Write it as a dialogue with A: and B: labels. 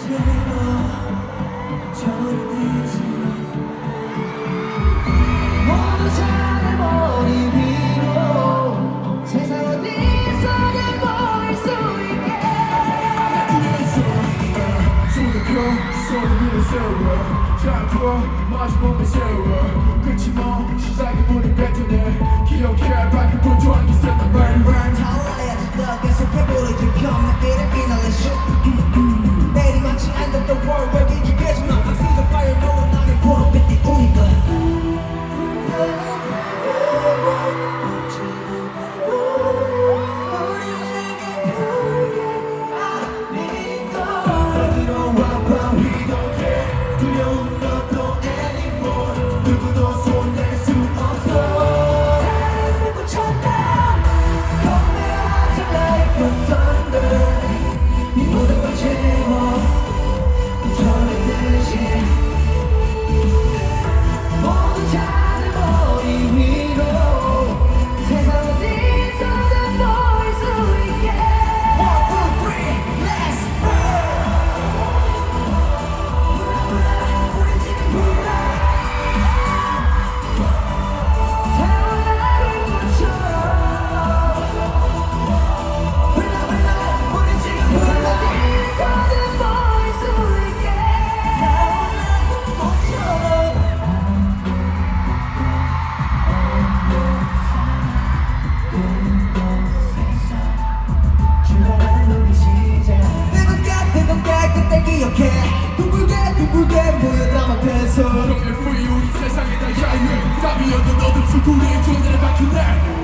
A: 마주보면 세워 끝이 뭐 시작이 문을 뱉어내 기억해 밝은 분조한 있었던 말
B: 타올라야지 더 계속해보려지 평나 이름 inhalation 내일이 많지 않던 the world where did you get me I see the fire 너와 나를 보러 빛이 오니까 둥글게 모여담 앞에서
A: 너의 free 우리 세상에 다 야유해 답이 얻은 어둠 속으로 존재를 밝힌 날